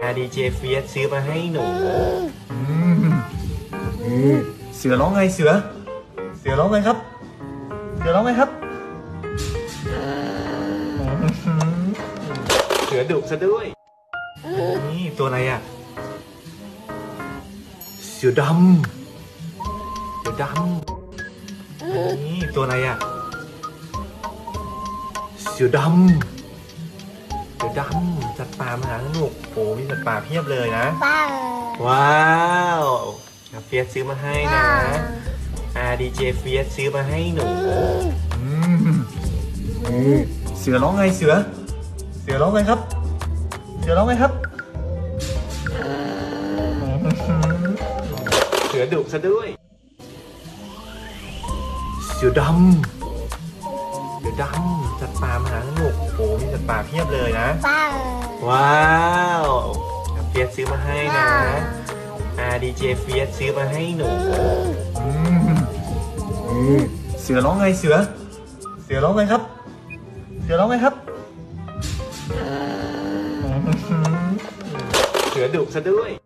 ดีเจเฟียสซื้อมาให้หนูเสือร้องไงเสือร้องไงครับเสือร้องไงครับเสือดุซะด้วยนี่ตัวอะไรอ่ะเสือดำนี่ตัวอะไรอ่ะเสือดำสัตว์ป่ามหาสนุกโอ้มีสัตว์ป่าเพียบเลยนะว้าวเฟียสซื้อมาให้นะดีเจเฟียสซื้อมาให้หนูเสือร้องไงเสือร้องไงครับเสือร้องไงครับเสือดุซะด้วยเสือดำสัตว์ป่ามหาสนุกโอ้มีสัตว์ป่าเพียบเลยนะว้าวเฟียสซื้อมาให้นะดีเจเฟียสซื้อมาให้หนูเสือร้องไงเสือร้องไงครับเสือร้องไงครับเสือดุซะด้วย